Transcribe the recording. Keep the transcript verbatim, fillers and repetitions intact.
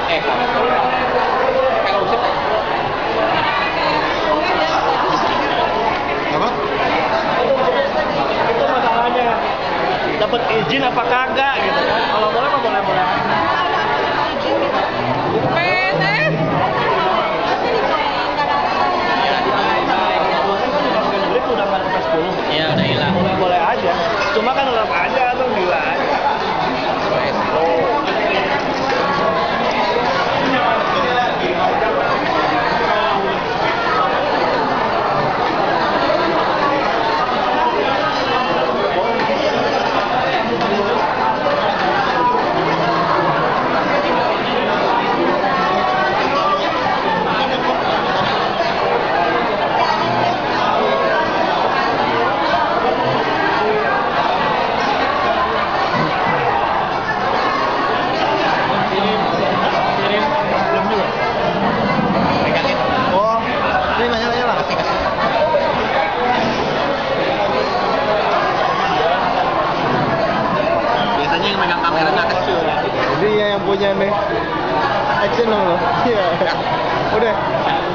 Eh, kalau usip Apa? Itu masalahnya. Dapat izin apa kagak gitu kan? Kalau boleh mah boleh-boleh aja. Iya, udah hilang. Boleh-boleh aja. Cuma kan tetap aja tuh gila aja. Oh, ini nanya-nanya lah. Biasanya yang megang kamera nggak kecil. Jadi ya yang punya nih. Action dong lo. Iya. Udah.